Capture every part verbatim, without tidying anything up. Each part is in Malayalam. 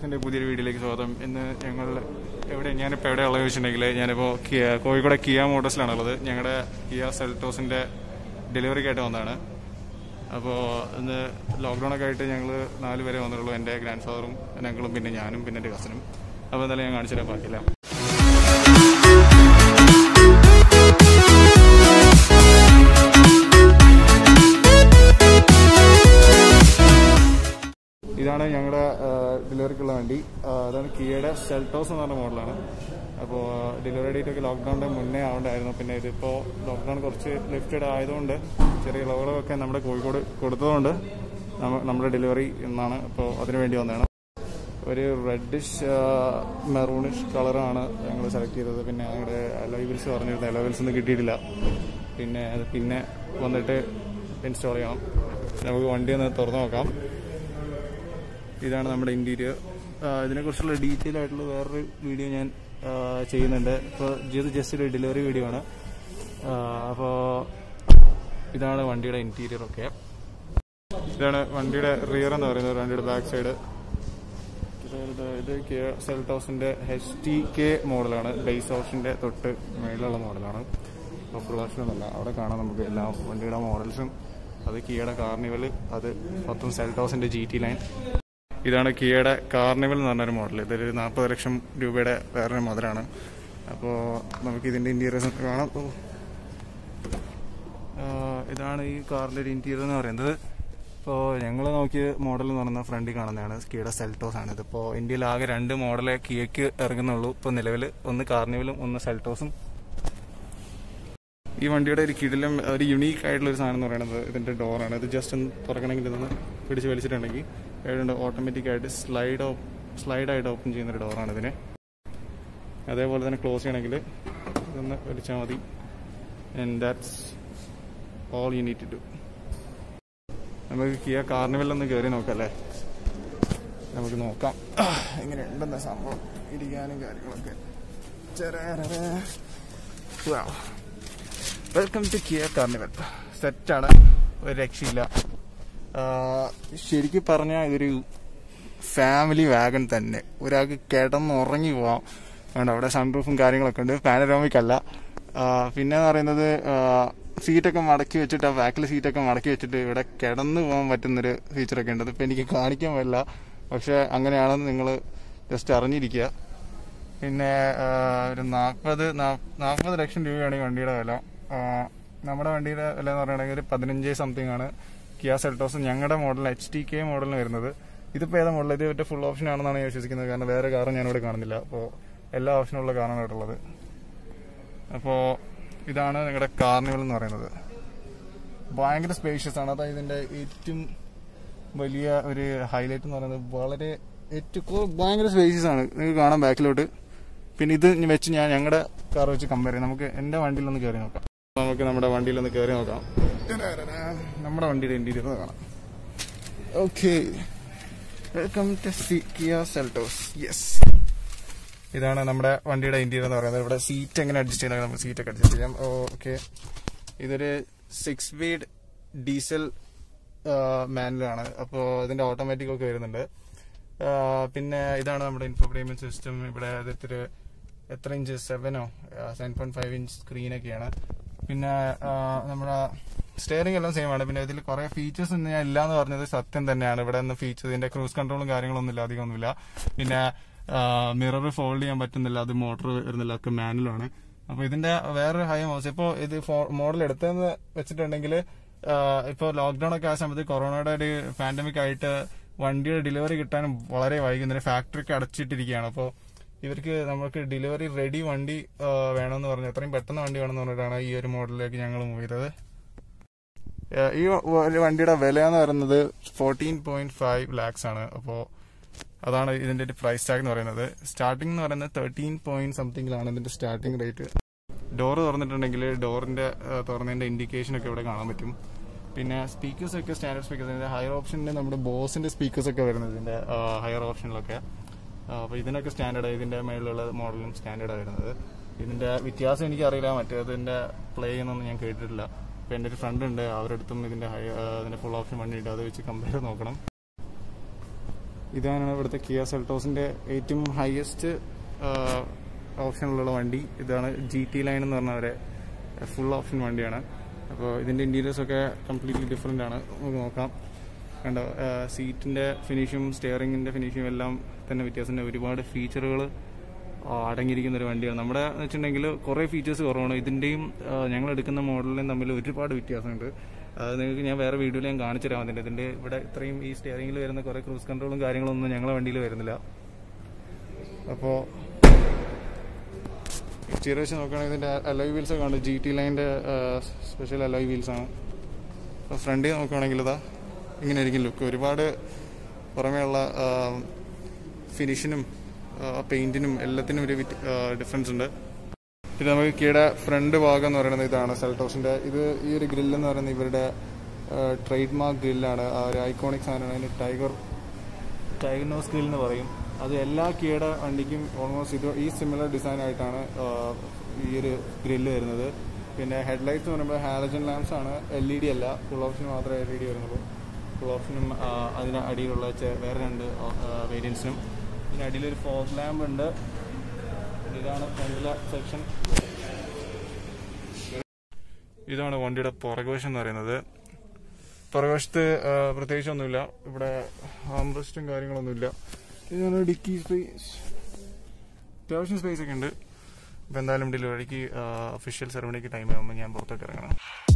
വ്ളോഗ്സിൻ്റെ പുതിയൊരു വീഡിയോയിലേക്ക് സ്വാഗതം. ഇന്ന് ഞങ്ങൾ എവിടെ ഞാനിപ്പോൾ എവിടെ ഉള്ളത് വെച്ചിട്ടുണ്ടെങ്കിൽ ഞാനിപ്പോൾ കോഴിക്കോട് കിയ മോട്ടോഴ്സിലാണുള്ളത്. ഞങ്ങളുടെ കിയ സെൽറ്റോസിൻ്റെ ഡെലിവറിക്കായിട്ട് വന്നതാണ്. അപ്പോൾ ഇന്ന് ലോക്ക്ഡൗണൊക്കെ ആയിട്ട് ഞങ്ങൾ നാല് പേരെ വന്നിട്ടുള്ളൂ. എൻ്റെ ഗ്രാൻഡ് ഫാദറും ഞങ്ങളും പിന്നെ ഞാനും പിന്നെ എൻ്റെ കസിനും. അപ്പോൾ എന്തായാലും ഞാൻ കാണിച്ചു തരാൻ ബാക്കിയില്ല. ഇതാണ് ഞങ്ങളുടെ ഡെലിവറിക്കുള്ള വണ്ടി. അതാണ് കിയയുടെ സെൽറ്റോസ് എന്ന് പറഞ്ഞ മോഡലാണ്. അപ്പോൾ ഡെലിവറി ഡേറ്റ് ഒക്കെ ലോക്ക്ഡൗണിൻ്റെ മുന്നേ ആവേണ്ടായിരുന്നു. പിന്നെ ഇതിപ്പോൾ ലോക്ക്ഡൗൺ കുറച്ച് ലിഫ്റ്റഡ് ആയതുകൊണ്ട് ചെറിയ ഇളവുകളൊക്കെ നമ്മുടെ കോഴിക്കോട് കൊടുത്തതുകൊണ്ട് നമ്മുടെ ഡെലിവറി എന്നാണ്. അപ്പോൾ അതിനു വേണ്ടി വന്നതാണ്. ഒരു റെഡിഷ് മെറൂണിഷ് കളറാണ് ഞങ്ങൾ സെലക്ട് ചെയ്തത്. പിന്നെ ഞങ്ങളുടെ അലോയ് വീൽസ് പറഞ്ഞിരുന്നത് അലോയ് വീൽസ് ഒന്നും കിട്ടിയിട്ടില്ല. പിന്നെ അത് പിന്നെ വന്നിട്ട് ഇൻസ്റ്റാൾ ചെയ്യണം. നമുക്ക് വണ്ടി ഒന്ന് തുറന്നു നോക്കാം. ഇതാണ് നമ്മുടെ ഇൻറ്റീരിയർ. ഇതിനെക്കുറിച്ചുള്ള ഡീറ്റെയിൽ ആയിട്ടുള്ള വേറൊരു വീഡിയോ ഞാൻ ചെയ്യുന്നുണ്ട്. ഇപ്പോൾ ഇത് ജസ്റ്റ് ഒരു ഡെലിവറി വീഡിയോ ആണ്. അപ്പോൾ ഇതാണ് വണ്ടിയുടെ ഇൻറ്റീരിയർ ഒക്കെ. ഇതാണ് വണ്ടിയുടെ റിയർ എന്ന് പറയുന്നത്, വണ്ടിയുടെ ബാക്ക് സൈഡ്. ഇത് കിയ സെൽറ്റോസിൻ്റെ എച്ച് ടി കെ മോഡലാണ്. ബേസ് ഓപ്ഷൻ്റെ തൊട്ട് മേളിലുള്ള മോഡലാണ്. അപ്പോൾ ഫുൾ ഓപ്ഷൻ ഒന്നുമല്ല. അവിടെ കാണാം നമുക്ക് എല്ലാ വണ്ടിയുടെ മോഡൽസും. അത് കിയയുടെ കാർണിവൽ, അത് മൊത്തം സെൽറ്റോസിൻ്റെ ജി ടി ലൈൻ. ഇതാണ് കിയയുടെ കാർണിവൽ എന്ന് പറഞ്ഞൊരു മോഡൽ. ഇതൊരു നാൽപ്പത് ലക്ഷം രൂപയുടെ വേറൊരു മോഡലാണ്. അപ്പോൾ നമുക്ക് ഇതിൻ്റെ ഇൻറ്റീരിയേഴ്സ് ഒക്കെ കാണാം. ഇതാണ് ഈ കാറിൻ്റെ ഒരു ഇൻറ്റീരിയർ എന്ന് പറയുന്നത്. ഇപ്പോൾ ഞങ്ങൾ നോക്കിയ മോഡൽ എന്ന് പറയുന്നത് ഫ്രണ്ടിൽ കാണുന്നതാണ് കിയയുടെ സെൽറ്റോസ് ആണ്. ഇതിപ്പോൾ ഇന്ത്യയിൽ ആകെ രണ്ട് മോഡലേ കിയയ്ക്ക് ഇറങ്ങുന്നുള്ളൂ ഇപ്പോൾ നിലവിൽ. ഒന്ന് കാർണിവലും ഒന്ന് സെൽറ്റോസും. ഈ വണ്ടിയുടെ ഒരു കിടിലം ഒരു യുണീക്ക് ആയിട്ടുള്ള ഒരു സാധനം എന്ന് പറയുന്നത് ഇതിൻ്റെ ഡോറാണ്. ഇത് ജസ്റ്റ് ഒന്ന് തുറക്കണമെങ്കിൽ ഇതൊന്ന് പിടിച്ച് വലിച്ചിട്ടുണ്ടെങ്കിൽ ഏതുണ്ട് ഓട്ടോമാറ്റിക്കായിട്ട് സ്ലൈഡ് ഓപ്പ് സ്ലൈഡായിട്ട് ഓപ്പൺ ചെയ്യുന്നൊരു ഡോറാണ് ഇതിന്. അതേപോലെ തന്നെ ക്ലോസ് ചെയ്യണമെങ്കിൽ ഇതൊന്ന് വലിച്ചാൽ മതി. And that's all you need to do. നമുക്ക് കിയ കാർണിവലൊന്ന് കയറി നോക്കാം അല്ലേ? നമുക്ക് നോക്കാം എങ്ങനെ ഉണ്ടെന്ന സംഭവം, ഇരിക്കാനും കാര്യങ്ങളൊക്കെ. Welcome to Kia Carnival. സെറ്റാണ്, ഒരു രക്ഷയില്ല. ശരിക്കും പറഞ്ഞാൽ ഇതൊരു ഫാമിലി വാഗൺ തന്നെ. ഒരാൾക്ക് കിടന്നുറങ്ങി പോവാം. വേണ്ട, അവിടെ സൺറൂഫും കാര്യങ്ങളൊക്കെ ഉണ്ട്. പാനറോമിക് അല്ല. പിന്നെ എന്ന് പറയുന്നത് സീറ്റൊക്കെ മടക്കി വെച്ചിട്ട്, ആ ബാക്കിലെ സീറ്റൊക്കെ മടക്കി വെച്ചിട്ട് ഇവിടെ കിടന്നു പോകാൻ പറ്റുന്നൊരു ഫീച്ചറൊക്കെ ഉണ്ട്. അതിപ്പോൾ എനിക്ക് കാണിക്കാൻ പറ്റില്ല, പക്ഷെ അങ്ങനെയാണെന്ന് നിങ്ങൾ ജസ്റ്റ് അറിഞ്ഞിരിക്കുക. പിന്നെ ഒരു നാൽപ്പത് നാൽപ്പത് ലക്ഷം രൂപയാണ് ഈ വണ്ടിയുടെ വില. നമ്മുടെ വണ്ടിയുടെ വില എന്ന് പറയുകയാണെങ്കിൽ ഒരു പതിനഞ്ച് സംതിങ് ആണ് കിയ സെൽറ്റോസ് ഞങ്ങളുടെ മോഡൽ എച്ച് ടി കെ മോഡലിന് വരുന്നത്. ഇതിപ്പോൾ ഏതാ മോഡൽ? ഇത് മറ്റേ ഫുൾ ഓപ്ഷൻ ആണെന്നാണ് ഞാൻ വിശ്വസിക്കുന്നത്. കാരണം വേറെ കാറും ഞാനിവിടെ കാണുന്നില്ല. അപ്പോൾ എല്ലാ ഓപ്ഷനുള്ള കാറാണ് ഇവിടെ ഉള്ളത്. അപ്പോൾ ഇതാണ് നിങ്ങളുടെ കാർണിവൽ എന്ന് പറയുന്നത്. ഭയങ്കര സ്പേഷ്യസ് ആണ്. അതായത് ഇതിൻ്റെ ഏറ്റവും വലിയ ഒരു ഹൈലൈറ്റ് എന്ന് പറയുന്നത് വളരെ ഏറ്റവും ഭയങ്കര സ്പേഷ്യസ് ആണ്. നിങ്ങൾക്ക് കാണാം ബാക്കിലോട്ട്. പിന്നെ ഇത് വെച്ച് ഞാൻ ഞങ്ങളുടെ കാർ വെച്ച് കമ്പയർ ചെയ്യാം. നമുക്ക് എൻ്റെ വണ്ടിയിലൊന്ന് കയറി നോക്കാം. നമുക്ക് നമ്മുടെ വണ്ടിയിലൊന്ന് കയറി നോക്കാം. നമ്മുടെ വണ്ടിയുടെ ഇന്റീരിയർ കാണാം. Okay, welcome to Kia Seltos. Yes, ഇതാണ് നമ്മുടെ വണ്ടിയുടെ ഇന്റീരിയർ എന്ന് പറയുന്നത്. ഇവിടെ സീറ്റ് എങ്ങനെ അഡ്ജസ്റ്റ് ചെയ്യണം, നമുക്ക് സീറ്റൊക്കെ അഡ്ജസ്റ്റ് ചെയ്യാം. ഓക്കെ, ഇതൊരു സിക്സ് സ്പീഡ് ഡീസൽ മാനുവലാണ്. അപ്പോൾ ഇതിന്റെ ഓട്ടോമാറ്റിക് ഒക്കെ വരുന്നുണ്ട്. പിന്നെ ഇതാണ് നമ്മുടെ ഇൻഫോർടൈൻമെന്റ് സിസ്റ്റം. ഇവിടെ അതൊരു എത്ര ഇഞ്ച്, സെവനോ സെവൻ പോയിന്റ് ഫൈവ് ഇഞ്ച് സ്ക്രീനൊക്കെയാണ്. പിന്നെ നമ്മുടെ സ്റ്റിയറിംഗ് എല്ലാം സെയിം ആണ്. പിന്നെ ഇതിൽ കുറെ ഫീച്ചേഴ്സ് ഒന്നും ഞാൻ ഇല്ല എന്ന് പറഞ്ഞത് സത്യം തന്നെയാണ്. ഇവിടെ നിന്ന് ഫീച്ചേഴ്സ്, ഇതിന്റെ ക്രൂസ് കൺട്രോളും കാര്യങ്ങളൊന്നും ഇല്ല, അധികം ഒന്നുമില്ല. പിന്നെ മിറർ ഫോൾഡ് ചെയ്യാൻ പറ്റുന്നില്ല, അത് മോട്ടർ വരുന്നില്ല, ഒക്കെ മാനുവലാണ്. അപ്പൊ ഇതിന്റെ വേറെ ഹൈ മോഡൽസ് ഇപ്പോൾ ഇത് മോഡൽ എടുത്തതെന്ന് വെച്ചിട്ടുണ്ടെങ്കിൽ ഇപ്പോൾ ലോക്ക്ഡൌൺ ഒക്കെ ആ സമയത്ത് കൊറോണയുടെ ഒരു പാൻഡമിക് ആയിട്ട് വണ്ടിയുടെ ഡെലിവറി കിട്ടാനും വളരെ വൈകുന്നേരം ഫാക്ടറിക്ക് അടച്ചിട്ടിരിക്കുകയാണ്. അപ്പോൾ ഇവർക്ക് നമുക്ക് ഡെലിവറി റെഡി വണ്ടി വേണമെന്ന് പറഞ്ഞു, എത്രയും പെട്ടെന്ന് വണ്ടി വേണമെന്ന് പറഞ്ഞിട്ടാണ് ഈ ഒരു മോഡലിലേക്ക് ഞങ്ങൾ മൂവ് ചെയ്തത്. ഈ വണ്ടിയുടെ വില എന്ന് പറയുന്നത് ഫോർട്ടീൻ പോയിന്റ് ഫൈവ് ലാക്സ് ആണ്. അപ്പോൾ അതാണ് ഇതിന്റെ ഒരു പ്രൈസ് ടാഗ് എന്ന് പറയുന്നത്. സ്റ്റാർട്ടിംഗ് എന്ന് പറയുന്നത് തേർട്ടീൻ പോയിന്റ് സംതിങ്ങിലാണ് ഇതിന്റെ സ്റ്റാർട്ടിംഗ് റേറ്റ്. ഡോറ് തുറന്നിട്ടുണ്ടെങ്കിൽ ഡോറിന്റെ തുറന്നതിന്റെ ഇൻഡിക്കേഷൻ ഒക്കെ ഇവിടെ കാണാൻ പറ്റും. പിന്നെ സ്പീക്കേഴ്സ് ഒക്കെ സ്റ്റാൻഡേർഡ് സ്പീക്കേഴ്സ്, ഹയർ ഓപ്ഷനിൽ നമ്മുടെ ബോസിന്റെ സ്പീക്കേഴ്സ് ഒക്കെ വരുന്നത് ഇതിന്റെ ഹയർ ഓപ്ഷനിലൊക്കെ. അപ്പോൾ ഇതിനൊക്കെ സ്റ്റാൻഡേർഡ്, ഇതിന്റെ മേളിലുള്ള മോഡലും സ്റ്റാൻഡേർഡ് വരുന്നത്. ഇതിന്റെ വ്യത്യാസം എനിക്കറിയില്ല, മറ്റേതിന്റെ പ്ലേ ചെയ്യുന്നൊന്നും ഞാൻ കേട്ടിട്ടില്ല. അപ്പോൾ എൻ്റെ ഒരു ഫ്രണ്ട് ഉണ്ട്, അവരുടെ അടുത്തും ഇതിന്റെ ഹൈ ഇതിന്റെ ഫുൾ ഓപ്ഷൻ വണ്ടി ഉണ്ട്, അത് വെച്ച് കമ്പയർ നോക്കണം. ഇതാണ് ഇവിടുത്തെ കിയ സെൽട്ടോസിന്റെ ഏറ്റവും ഹയസ്റ്റ് ഓപ്ഷനിലുള്ള വണ്ടി. ഇതാണ് ജി ടി ലൈൻ എന്ന് പറഞ്ഞവരെ ഫുൾ ഓപ്ഷൻ വണ്ടിയാണ്. അപ്പോൾ ഇതിന്റെ ഇന്റീരിയേഴ്സ് ഒക്കെ കംപ്ലീറ്റ്ലി ഡിഫറെന്റ് ആണ്. നമുക്ക് നോക്കാം. കണ്ടോ, സീറ്റിന്റെ ഫിനിഷും സ്റ്റിയറിംഗിന്റെ ഫിനിഷും എല്ലാം തന്നെ വ്യത്യാസമുണ്ട്. ഒരുപാട് ഫീച്ചറുകൾ അടങ്ങിയിരിക്കുന്ന ഒരു വണ്ടിയാണ്. നമ്മുടെ വെച്ചിട്ടുണ്ടെങ്കിൽ കുറേ ഫീച്ചേഴ്സ് കുറവാണ്. ഇതിന്റെയും ഞങ്ങൾ എടുക്കുന്ന മോഡലിനും തമ്മിൽ ഒരുപാട് വ്യത്യാസമുണ്ട്. അത് നിങ്ങൾക്ക് ഞാൻ വേറെ വീഡിയോയിൽ ഞാൻ കാണിച്ചു തരാം. അതിൻ്റെ ഇതിന്റെ ഇവിടെ ഇത്രയും ഈ സ്റ്റിയറിംഗിൽ വരുന്ന കുറേ ക്രൂസ് കൺട്രോളും കാര്യങ്ങളൊന്നും ഞങ്ങളുടെ വണ്ടിയിൽ വരുന്നില്ല. അപ്പോൾ ചെറിയ വെച്ച് നോക്കുകയാണെങ്കിൽ ഇതിന്റെ അലോയ് വീൽസ് ഒക്കെ ഉണ്ട്. ജി ടി ലൈൻ്റെ സ്പെഷ്യൽ അലോയ് വീൽസ് ആണ്. അപ്പോൾ ഫ്രണ്ടിൽ നോക്കുകയാണെങ്കിൽ ഇതാ ഇങ്ങനെ ആയിരിക്കും ലുക്ക്. ഒരുപാട് പുറമേയുള്ള ഫിനിഷിനും പെയിന്റിനും എല്ലാത്തിനും ഒരു ഡിഫറൻസ് ഉണ്ട്. ഇത് നമുക്ക് കിയുടെ ഫ്രണ്ട് ഭാഗം എന്ന് പറയുന്നത് ഇതാണ് സെൽട്ടോസിന്റെ. ഇത് ഈ ഒരു ഗ്രില്ല് എന്ന് പറയുന്നത് ഇവരുടെ ട്രേഡ് മാർക്ക് ഗ്രില്ലാണ്. ഒരു ഐക്കോണിക് സാധനമാണ്. അതിന് ടൈഗർ ടൈഗർ നോസ് ഗ്രിൽ എന്ന് പറയും. അത് എല്ലാ കിയുടെ വണ്ടിക്കും ഓൾമോസ്റ്റ് ഇത് ഈ സിമിലർ ഡിസൈൻ ആയിട്ടാണ് ഈ ഒരു ഗ്രില്ല് വരുന്നത്. പിന്നെ ഹെഡ്ലൈറ്റ്സ് എന്ന് പറയുമ്പോൾ ഹാലജൻ ലാംപ്സ് ആണ്, എൽ ഇ ഡി അല്ല. ഫുൾ ഓപ്ഷൻ മാത്രമേ എൽ ഇ ഡി വരുന്നുള്ളൂ. ഫുൾ ഓപ്ഷനും അതിന് അടിയിലുള്ള വേറെ രണ്ട് വേരിയൻസിനും. ഇതിന് അടിയിലൊരു ഫോഗ് ലാമ്പ് ഉണ്ട്. ഇതാണ് ഫ്രണ്ടിലെ സെക്ഷൻ. ഇതാണ് വണ്ടിയുടെ പുറകുവശം എന്ന് പറയുന്നത്. പുറകുവശത്ത് പ്രത്യേകിച്ചൊന്നുമില്ല. ഇവിടെ ആംറെസ്റ്റും കാര്യങ്ങളൊന്നുമില്ല. ഇതാണ് ഡിക്കി സ്പേസ്. അത്യാവശ്യം സ്പേസ് ഒക്കെ ഉണ്ട്. ഇപ്പം എന്തായാലും ഡെലിവറിക്ക് ഒഫീഷ്യൽ സെറമണിക്ക് ടൈം ആകുമ്പോൾ ഞാൻ പുറത്തോട്ട് ഇറങ്ങണം.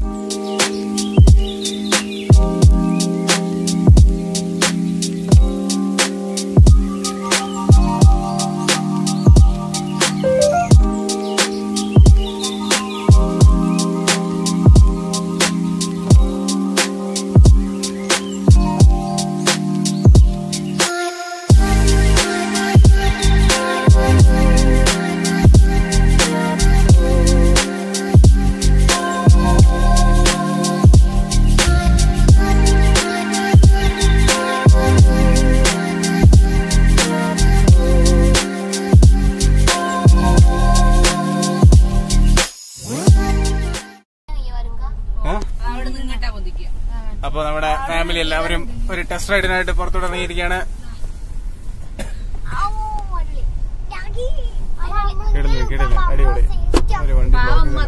അപ്പൊ നമ്മുടെ ഫാമിലി എല്ലാവരും ഒരു ടെസ്റ്റ് റൈഡിനായിട്ട് പുറത്തോട്ട് ഇറങ്ങിയിരിക്കുകയാണ്. അടിപൊളി ഒരു വണ്ടി.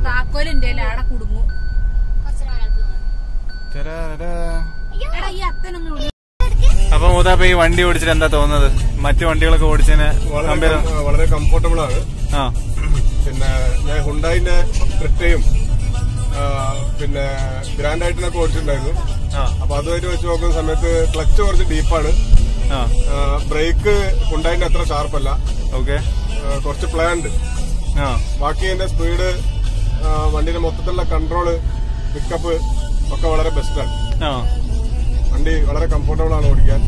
അപ്പൊ മൂതാപ്പ ഈ വണ്ടി ഓടിച്ചിട്ട് എന്താ തോന്നുന്നത്? മറ്റു വണ്ടികളൊക്കെ ഓടിച്ചതിന് വളരെ കംഫർട്ടബിൾ ആണ്. ആ പിന്നെ ഞാൻ ഹുണ്ടായിന്റെ ക്രിറ്റയും പിന്നെ ഗ്രാൻഡ് ഐറ്റനൊക്കെ ഓടിച്ചിട്ടുണ്ടായിരുന്നു. അപ്പൊ അതുമായിട്ട് വെച്ച് നോക്കുന്ന സമയത്ത് ക്ലച്ച് കുറച്ച് ഡീപ്പാണ്. ബ്രേക്ക് ഹുണ്ടായിന്റെ അത്ര ഷാർപ്പല്ല. ഓക്കെ, കുറച്ച് പ്ലാൻഡ്. ബാക്കി അതിന്റെ സ്പീഡ്, വണ്ടിയുടെ മൊത്തത്തിലുള്ള കൺട്രോള്, പിക്കപ്പ് ഒക്കെ വളരെ ബെസ്റ്റാണ്. വണ്ടി വളരെ കംഫർട്ടബിൾ ആണ് ഓടിക്കാൻ.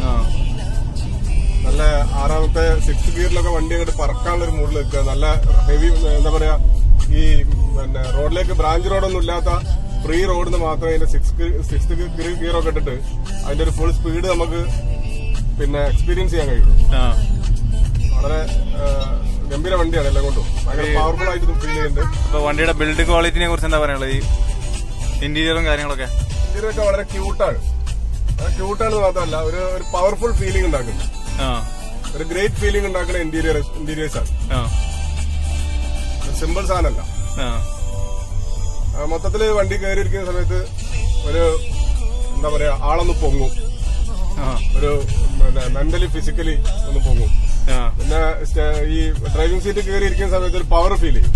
നല്ല ആറാമത്തെ സിക്സ് ഗിയറിലൊക്കെ വണ്ടി അങ്ങോട്ട് പറക്കാനുള്ള ഒരു മൂഡിൽ നിൽക്കുക. നല്ല ഹെവി എന്താ പറയാ, ഈ പിന്നെ റോഡിലേക്ക് ബ്രാഞ്ച് റോഡൊന്നും ഇല്ലാത്ത ഫ്രീ റോഡിന് മാത്രമേ അതിന്റെ സിക്സ് സിക്സ് ഗിയർ ഒക്കെ ഇട്ടിട്ട് അതിന്റെ ഒരു ഫുൾ സ്പീഡ് നമുക്ക് പിന്നെ എക്സ്പീരിയൻസ് ചെയ്യാൻ കഴിയുള്ളൂ. വളരെ ഗംഭീര വണ്ടിയാണ്. എല്ലാം കൊണ്ടും ഭയങ്കര പവർഫുൾ ആയിട്ട് ഫീൽ ചെയ്യുന്നുണ്ട്. അപ്പൊ വണ്ടിയുടെ ബിൽഡ് ക്വാളിറ്റിനെ കുറിച്ച് എന്താ പറയാനുള്ളത്? ഈ ഇന്റീരിയറും കാര്യങ്ങളൊക്കെ ഇന്റീരിയർ ഒക്കെ വളരെ ക്യൂട്ടാണ്. ക്യൂട്ടാണെന്ന് മാത്രമല്ല, ഒരു ഒരു പവർഫുൾ ഫീലിംഗ് ഉണ്ടാക്കുന്നു. ഒരു ഗ്രേറ്റ് ഫീലിംഗ് ഉണ്ടാക്കുന്ന ഇന്റീരിയർ ഇന്റീരിയേഴ്സ് ആണ്. സിമ്പിൾ സാധനമല്ല. മൊത്തത്തില് വണ്ടി കയറിയിരിക്കുന്ന സമയത്ത് ഒരു എന്താ പറയാ, ആളൊന്ന് പൊങ്ങും. ഒരു മെന്റലി ഫിസിക്കലി ഒന്ന് പൊങ്ങും. പിന്നെ ഈ ഡ്രൈവിംഗ് സീറ്റ് കയറിയിരിക്കുന്ന സമയത്ത് ഒരു പവർ ഫീൽ ചെയ്യും.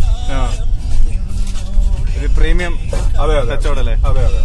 ഒരു പ്രീമിയം. അതെ അതെ കച്ചവടല്ലേ? അതെ അതെ.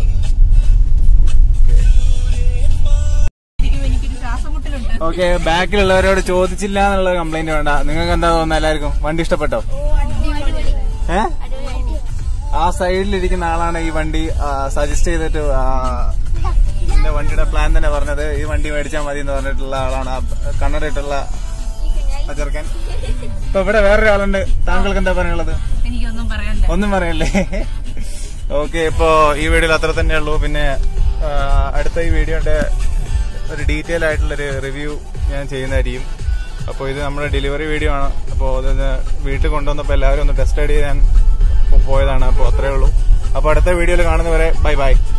ഓക്കെ, ബാക്കിലുള്ളവരോട് ചോദിച്ചില്ല എന്നുള്ള കംപ്ലൈന്റ് വേണ്ട. നിങ്ങൾക്ക് എന്താ തോന്നുന്നത്? എല്ലാവർക്കും വണ്ടി ഇഷ്ടപ്പെട്ടോ? ഏ ആ സൈഡിലിരിക്കുന്ന ആളാണ് ഈ വണ്ടി സജസ്റ്റ് ചെയ്തിട്ട് ഇതിന്റെ വണ്ടിയുടെ പ്ലാൻ തന്നെ പറഞ്ഞത്. ഈ വണ്ടി മേടിച്ചാൽ മതി എന്ന് പറഞ്ഞിട്ടുള്ള ആളാണ് കണ്ണടയിട്ടുള്ള ചെറുക്കൻ. ഇപ്പൊ ഇവിടെ വേറൊരാളുണ്ട്. താങ്കൾക്ക് എന്താ പറയാനുള്ളത്? ഒന്നും പറയല്ലേ? ഓക്കെ, ഇപ്പോ ഈ വീഡിയോയിൽ അത്ര തന്നെ ഉള്ളൂ. പിന്നെ അടുത്ത ഈ വീഡിയോയുടെ ഒരു ഡീറ്റെയിൽ ആയിട്ടുള്ളൊരു റിവ്യൂ ഞാൻ ചെയ്യുന്നതായിരിക്കും. അപ്പോൾ ഇത് നമ്മുടെ ഡെലിവറി വീഡിയോ ആണ്. അപ്പോൾ അത് വീട്ടിൽ കൊണ്ടുവന്നപ്പോൾ എല്ലാവരും ഒന്ന് ടെസ്റ്റ് റൈഡ് ചെയ്യാൻ പോയതാണ്. അപ്പോൾ അത്രേ ഉള്ളൂ. അപ്പോൾ അടുത്ത വീഡിയോയിൽ കാണുന്നവരെ ബൈ ബൈ.